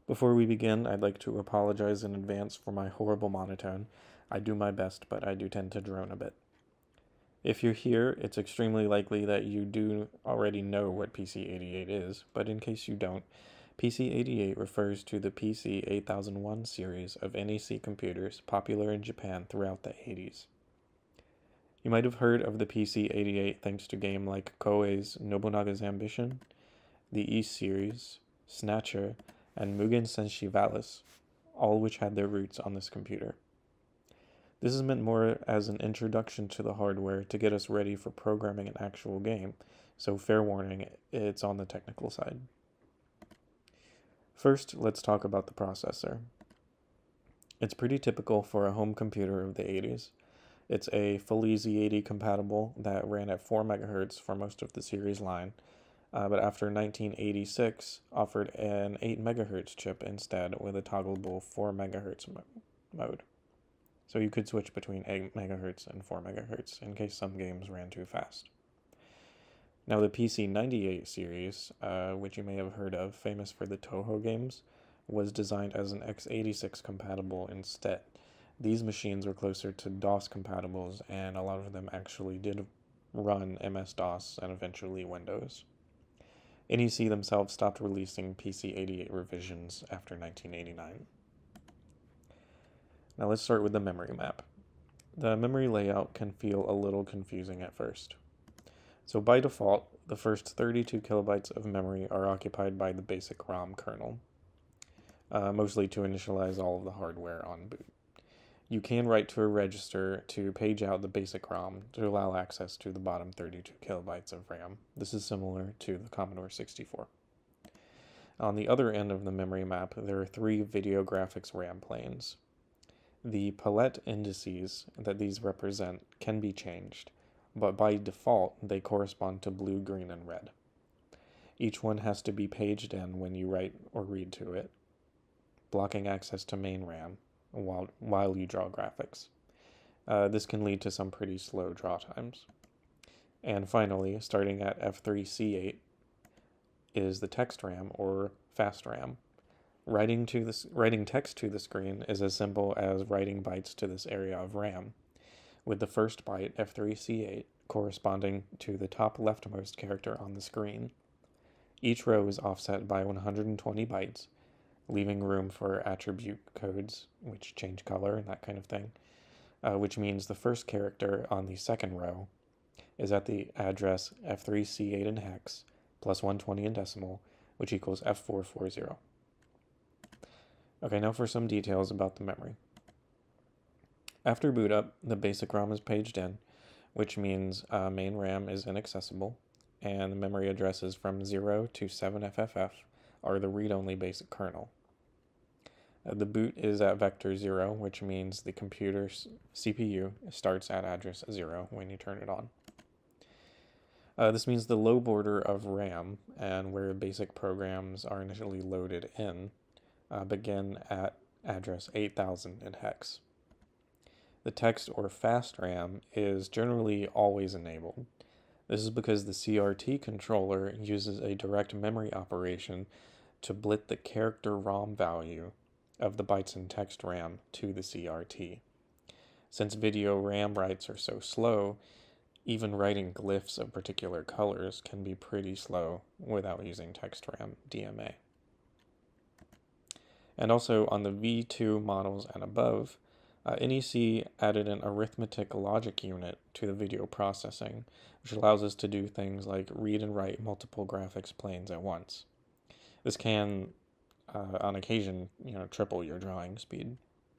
Before we begin, I'd like to apologize in advance for my horrible monotone. I do my best, but I do tend to drone a bit. If you're here, it's extremely likely that you do already know what PC-88 is, but in case you don't, PC-88 refers to the PC-8001 series of NEC computers popular in Japan throughout the 80s. You might have heard of the PC-88 thanks to games like Koei's Nobunaga's Ambition, the East series, Snatcher, and Mugen Senshi Valis, all which had their roots on this computer. This is meant more as an introduction to the hardware to get us ready for programming an actual game, so fair warning, it's on the technical side. First, let's talk about the processor. It's pretty typical for a home computer of the 80s. It's a fully Z80 compatible that ran at 4 MHz for most of the series line, but after 1986 offered an 8 MHz chip instead with a toggleable 4 MHz mode. So you could switch between 8 MHz and 4 MHz in case some games ran too fast. Now the PC-98 series, which you may have heard of, famous for the Toho games, was designed as an x86 compatible instead. These machines were closer to DOS compatibles, and a lot of them actually did run MS-DOS and eventually Windows. NEC themselves stopped releasing PC-88 revisions after 1989. Now let's start with the memory map. The memory layout can feel a little confusing at first. So by default, the first 32 kilobytes of memory are occupied by the basic ROM kernel, mostly to initialize all of the hardware on boot. You can write to a register to page out the basic ROM to allow access to the bottom 32 kilobytes of RAM. This is similar to the Commodore 64. On the other end of the memory map, there are 3 video graphics RAM planes. The palette indices that these represent can be changed, but by default they correspond to blue, green, and red. Each one has to be paged in when you write or read to it, blocking access to main RAM while you draw graphics. This can lead to some pretty slow draw times. And finally, starting at F3C8 is the text RAM or fast RAM. Writing text to the screen is as simple as writing bytes to this area of RAM, with the first byte, F3C8, corresponding to the top leftmost character on the screen. Each row is offset by 120 bytes, leaving room for attribute codes, which change color and that kind of thing, which means the first character on the second row is at the address F3C8 in hex plus 120 in decimal, which equals F440. Okay, now for some details about the memory. After boot up, the basic ROM is paged in, which means main RAM is inaccessible, and the memory addresses from 0 to 7FFF are the read-only basic kernel. The boot is at vector 0, which means the computer's CPU starts at address 0 when you turn it on. This means the low border of RAM and where basic programs are initially loaded in begin at address 8000 in hex. The text or fast RAM is generally always enabled. This is because the CRT controller uses a direct memory operation to blit the character ROM value of the bytes in text RAM to the CRT. Since video RAM writes are so slow, even writing glyphs of particular colors can be pretty slow without using text RAM DMA. And also on the V2 models and above, NEC added an arithmetic logic unit to the video processing, which allows us to do things like read and write multiple graphics planes at once. This can, on occasion, triple your drawing speed.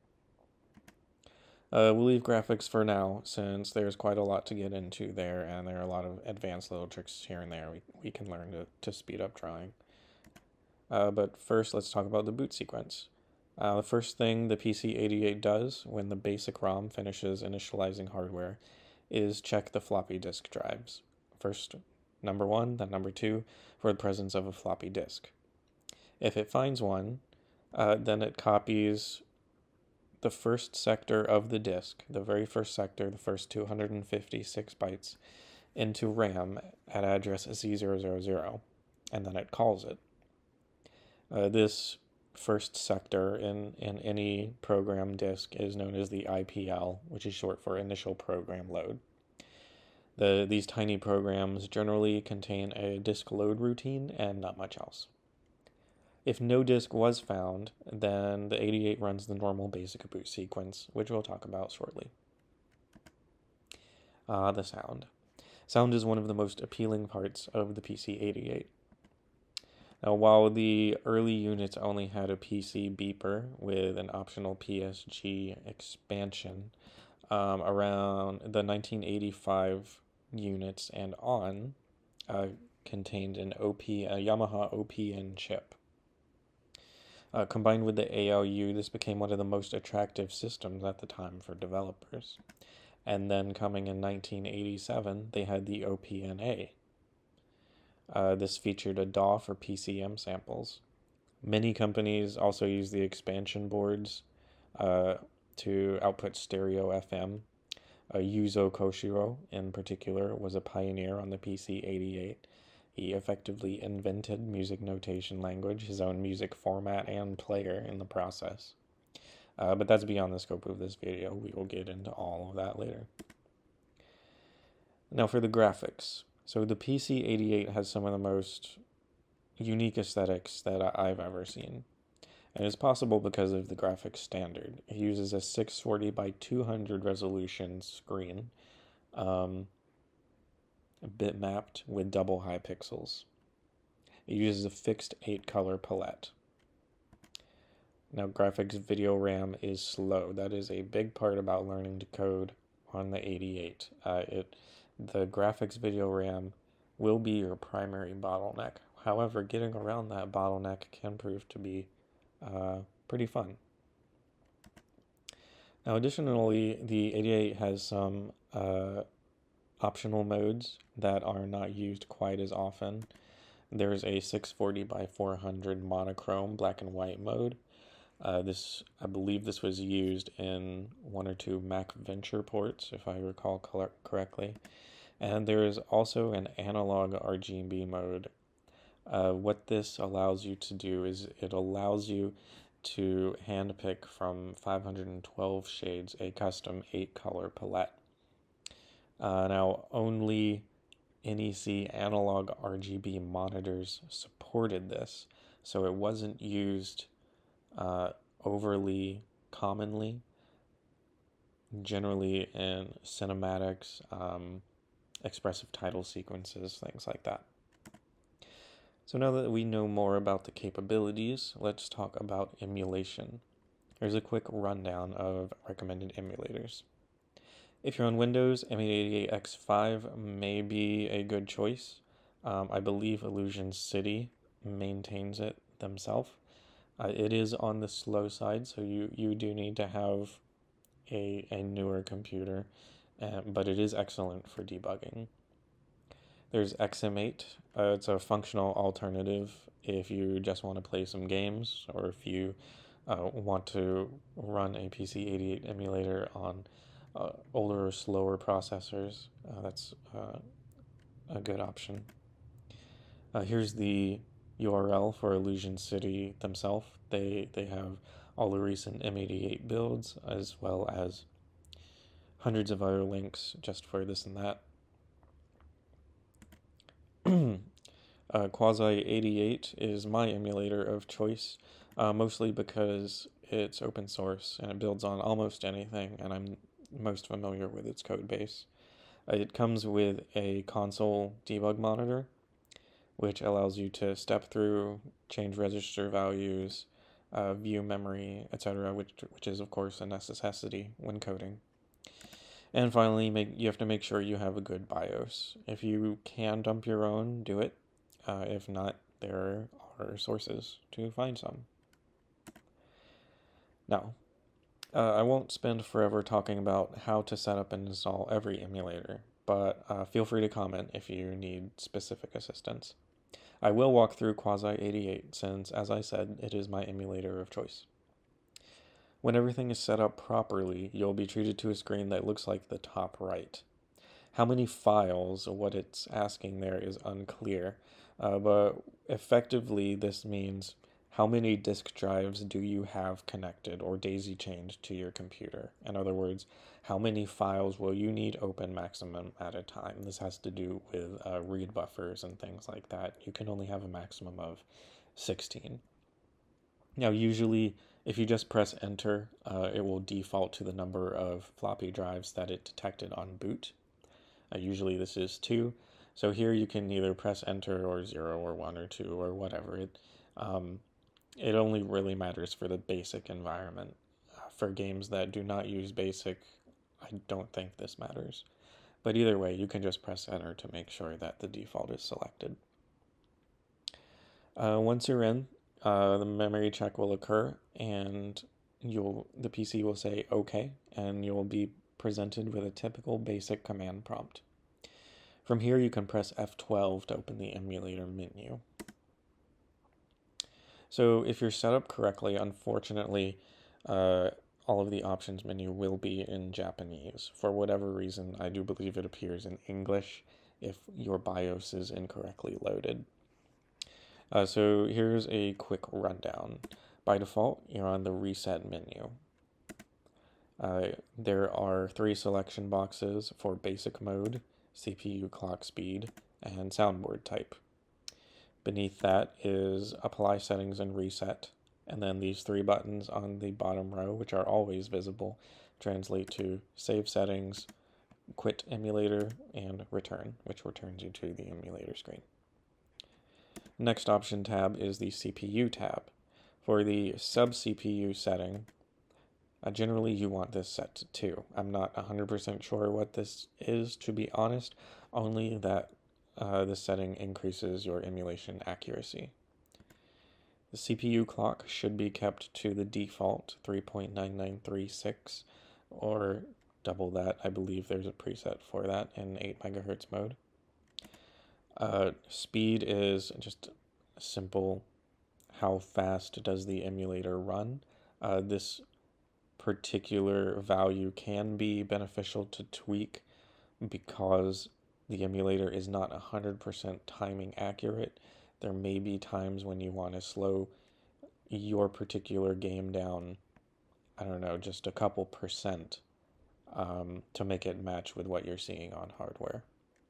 We'll leave graphics for now, since there's quite a lot to get into there, and there are a lot of advanced little tricks here and there we can learn to speed up drawing. But first, let's talk about the boot sequence. The first thing the PC-88 does when the basic ROM finishes initializing hardware is check the floppy disk drives. First, number 1, then number 2, for the presence of a floppy disk. If it finds one, then it copies the first sector of the disk, the very first sector, the first 256 bytes, into RAM at address Z000, and then it calls it. This first sector in any program disk is known as the IPL, which is short for initial program load. These tiny programs generally contain a disk load routine and not much else. If no disk was found, then the 88 runs the normal basic boot sequence, which we'll talk about shortly. The sound. Sound is one of the most appealing parts of the PC-88. Now, while the early units only had a PC beeper with an optional PSG expansion, around the 1985 units and on contained a Yamaha OPN chip. Combined with the ALU, this became one of the most attractive systems at the time for developers. And then coming in 1987, they had the OPNA. This featured a DAW for PCM samples. Many companies also use the expansion boards to output stereo FM. Yuzo Koshiro, in particular, was a pioneer on the PC-88. He effectively invented music notation language, his own music format and player in the process. But that's beyond the scope of this video. We will get into all of that later. Now for the graphics. So the PC-88 has some of the most unique aesthetics that I've ever seen. And it's possible because of the graphics standard. It uses a 640 by 200 resolution screen, bitmapped with double high pixels. It uses a fixed 8-color palette. Now, graphics video RAM is slow. That is a big part about learning to code on the 88. The graphics video RAM will be your primary bottleneck. However, getting around that bottleneck can prove to be pretty fun. Now, additionally, the 88 has some optional modes that are not used quite as often. There's a 640 by 400 monochrome black and white mode. I believe this was used in 1 or 2 Mac Venture ports, if I recall correctly. And there is also an analog RGB mode. What this allows you to do is it allows you to handpick from 512 shades a custom 8-color palette. Now, only NEC analog RGB monitors supported this, so it wasn't used overly commonly, generally in cinematics, expressive title sequences, things like that. So now that we know more about the capabilities, let's talk about emulation. Here's a quick rundown of recommended emulators. If you're on Windows, M88X5 may be a good choice. I believe Illusion City maintains it themselves. It is on the slow side, so you do need to have a newer computer, but it is excellent for debugging. There's XM8. It's a functional alternative if you just want to play some games, or if you want to run a PC-88 emulator on older or slower processors. That's a good option. Here's the URL for Illusion City themselves. They have all the recent M88 builds, as well as hundreds of other links just for this and that. Quasi-88 is my emulator of choice, mostly because it's open source and it builds on almost anything, and I'm most familiar with its code base. It comes with a console debug monitor, which allows you to step through, change register values, view memory, etc., which is of course a necessity when coding. And finally, you have to make sure you have a good BIOS. If you can dump your own, do it. If not, there are sources to find some. Now, I won't spend forever talking about how to set up and install every emulator, but feel free to comment if you need specific assistance. I will walk through Quasi-88 since, as I said, it is my emulator of choice. When everything is set up properly, you'll be treated to a screen that looks like the top right. How many files, what it's asking there is unclear, but effectively this means how many disk drives do you have connected or daisy-chained to your computer? In other words, how many files will you need open maximum at a time? This has to do with read buffers and things like that. You can only have a maximum of 16. Now, usually, if you just press enter, it will default to the number of floppy drives that it detected on boot. Usually this is 2. So here you can either press enter or 0 or 1 or 2 or whatever. It only really matters for the basic environment. For games that do not use basic, I don't think this matters. But either way, you can just press enter to make sure that the default is selected. Once you're in, the memory check will occur, and the PC will say OK, and you'll be presented with a typical basic command prompt. From here, you can press F12 to open the emulator menu. So if you're set up correctly, unfortunately, all of the options menu will be in Japanese. For whatever reason, I do believe it appears in English if your BIOS is incorrectly loaded. So here's a quick rundown. By default, you're on the reset menu. There are 3 selection boxes for basic mode, CPU clock speed, and soundboard type. Beneath that is apply settings and reset, and then these 3 buttons on the bottom row, which are always visible, translate to save settings, quit emulator, and return, which returns you to the emulator screen. Next option tab is the CPU tab. For the sub-CPU setting, generally you want this set to 2. I'm not 100% sure what this is, to be honest, only that this setting increases your emulation accuracy. The CPU clock should be kept to the default 3.9936 or double that. I believe there's a preset for that in 8 MHz mode. Speed is just simple. How fast does the emulator run? This particular value can be beneficial to tweak because the emulator is not 100% timing accurate. There may be times when you want to slow your particular game down, I don't know, just a couple percent to make it match with what you're seeing on hardware.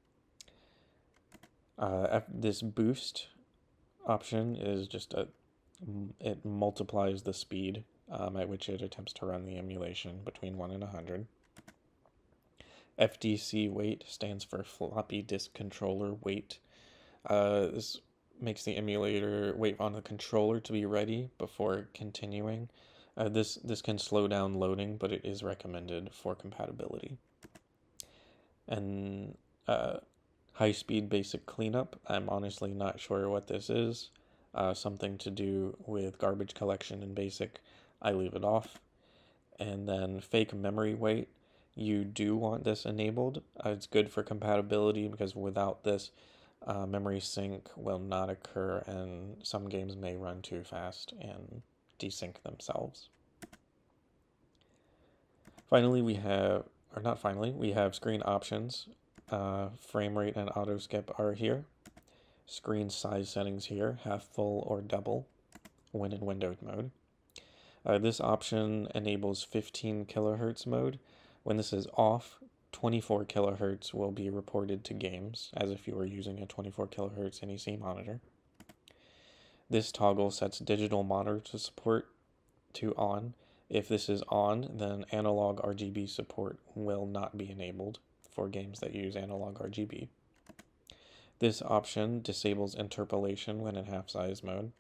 This boost option is just it multiplies the speed at which it attempts to run the emulation between 1 and 100. FDC wait stands for floppy disk controller wait. This makes the emulator wait on the controller to be ready before continuing. This can slow down loading, but it is recommended for compatibility. And high-speed basic cleanup, I'm honestly not sure what this is. Something to do with garbage collection in basic, I leave it off. And then fake memory wait, you do want this enabled. It's good for compatibility because without this, memory sync will not occur and some games may run too fast and desync themselves. Finally, we have screen options. Frame rate and auto skip are here. Screen size settings here, half full or double when in windowed mode. This option enables 15 kilohertz mode. When this is off, 24 kilohertz will be reported to games, as if you were using a 24 kilohertz NEC monitor. This toggle sets digital monitor support to on. If this is on, then analog RGB support will not be enabled for games that use analog RGB. This option disables interpolation when in half-size mode.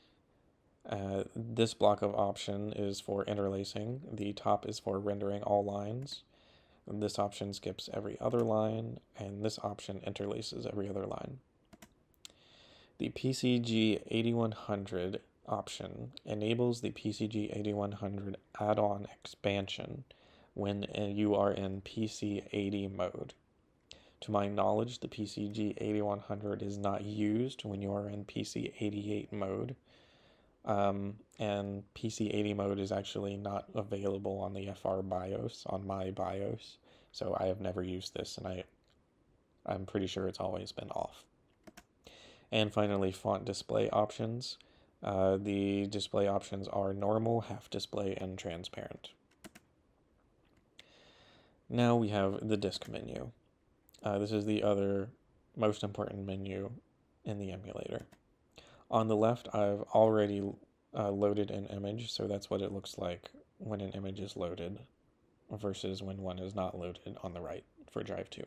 This block of option is for interlacing. The top is for rendering all lines. This option skips every other line, and this option interlaces every other line. The PC-8801 option enables the PC-8801 add-on expansion when you are in PC-80 mode. To my knowledge, the PC-8801 is not used when you are in PC-88 mode. And PC-80 mode is actually not available on the FR BIOS, on my BIOS, so I have never used this, and I'm pretty sure it's always been off. And finally, font display options. The display options are normal, half display, and transparent. Now we have the disk menu. This is the other most important menu in the emulator. On the left, I've already loaded an image, so that's what it looks like when an image is loaded versus when one is not loaded on the right for Drive 2.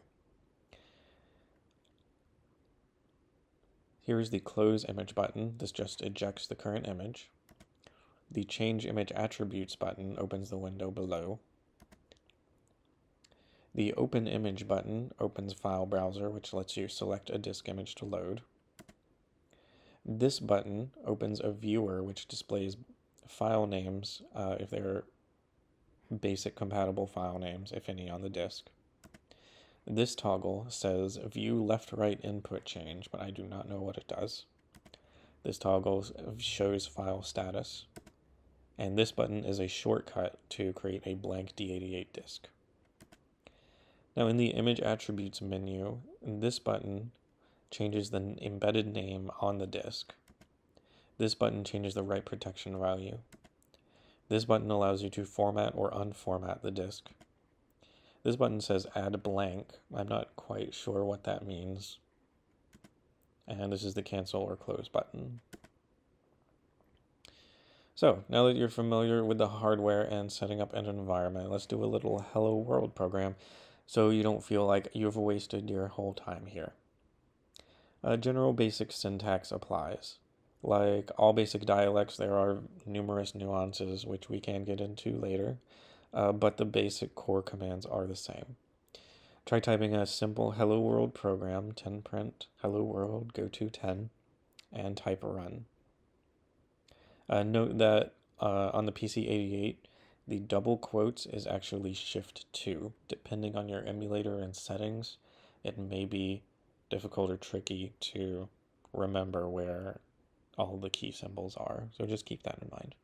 Here's the Close Image button. This just ejects the current image. The Change Image Attributes button opens the window below. The Open Image button opens File Browser, which lets you select a disk image to load. This button opens a viewer, which displays file names, if they're basic compatible file names, if any, on the disk. This toggle says View Left-Right Input Change, but I do not know what it does. This toggle shows file status. And this button is a shortcut to create a blank D88 disk. Now in the Image Attributes menu, this button changes the embedded name on the disk. This button changes the write protection value. This button allows you to format or unformat the disk. This button says Add Blank. I'm not quite sure what that means. And this is the Cancel or Close button. So, now that you're familiar with the hardware and setting up an environment, let's do a little Hello World program so you don't feel like you've wasted your whole time here. General basic syntax applies. Like all basic dialects, there are numerous nuances which we can get into later, but the basic core commands are the same. Try typing a simple Hello World program, 10 print Hello World, go to 10, and type run. Note that on the PC-88, the double quotes is actually Shift 2. Depending on your emulator and settings, it may be difficult or tricky to remember where all the key symbols are, so just keep that in mind.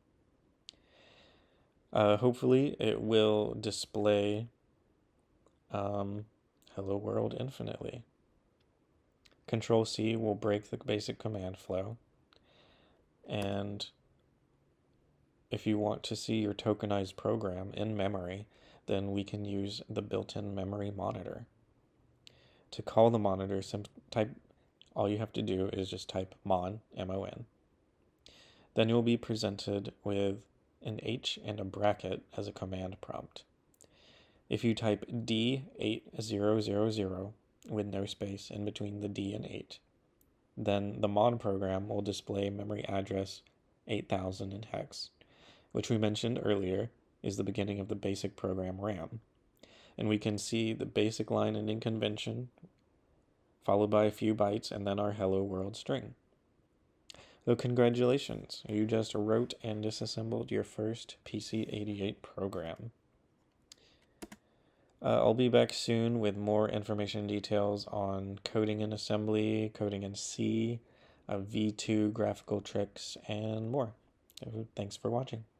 Hopefully it will display Hello World infinitely. Control-C will break the basic command flow, and if you want to see your tokenized program in memory, then we can use the built-in memory monitor. To call the monitor, all you have to do is just type mon, M-O-N. Then you'll be presented with an H and a bracket as a command prompt. If you type D8000 with no space in between the D and 8, then the mon program will display memory address 8000 in hex, which we mentioned earlier is the beginning of the basic program RAM. And we can see the basic line ending convention, followed by a few bytes, and then our Hello World string. So congratulations, you just wrote and disassembled your first PC-88 program. I'll be back soon with more information and details on coding in assembly, coding in C, V2 graphical tricks, and more. So thanks for watching.